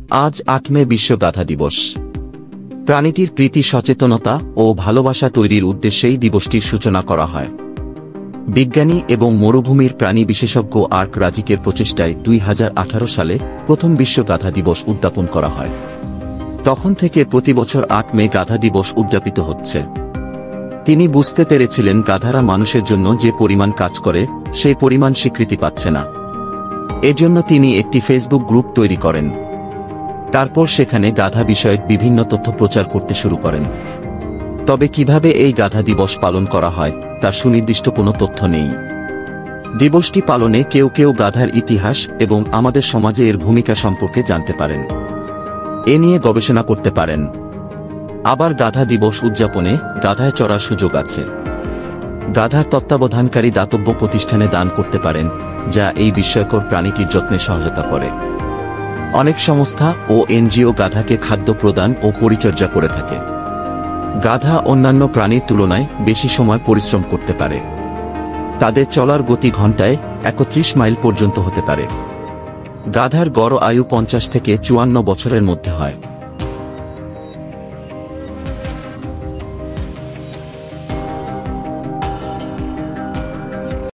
আজ ৮ মে বিশ্ব গাধা দিবস। প্রাণীটির প্রীতি সচেতনতা ও ভালোবাসা তৈরির উদ্দেশ্যেই দিবসটির সূচনা করা হয়। বিজ্ঞানী এবং মরুভূমির প্রাণী বিশেষজ্ঞ আর্ক রাজিকের প্রচেষ্টায় 2018 সালে প্রথম বিশ্ব গাধা দিবস উদ্যাপন করা হয়। তখন থেকে প্রতি বছর ৮ মে গাধা দিবস উদযাপিত হচ্ছে। তিনি বুঝতে পেরেছিলেন গাধারা মানুষের জন্য যে পরিমাণ কাজ করে সেই পরিমাণ স্বীকৃতি পাচ্ছে না। এজন্য তিনি একটি ফেসবুক গ্রুপ তৈরি করেন। তারপর সেখানে গাধা বিষয়ক বিভিন্ন তথ্য প্রচার করতে শুরু করেন। তবে কিভাবে এই গাধা দিবস পালন করা হয় তার সুনির্দিষ্ট কোনো তথ্য নেই। দিবসটি পালনে কেউ কেউ গাধার ইতিহাস এবং আমাদের সমাজে এর ভূমিকা সম্পর্কে জানতে পারেন, এ নিয়ে গবেষণা করতে পারেন। আবার গাধা দিবস উদযাপনে গাধায় চড়ার সুযোগ আছে। গাধার তত্ত্বাবধানকারী দাতব্য প্রতিষ্ঠানে দান করতে পারেন, যা এই বিস্ময়কর প্রাণীটির যত্নে সহায়তা করে। অনেক সংস্থা ও এনজিও গাধাকে খাদ্য প্রদান ও পরিচর্যা করে থাকে। গাধা অন্যান্য প্রাণীর তুলনায় বেশি সময় পরিশ্রম করতে পারে। তাদের চলার গতি ঘন্টায় 31 মাইল পর্যন্ত হতে পারে। গাধার গড় আয়ু 50 থেকে 54 বছরের মধ্যে হয়।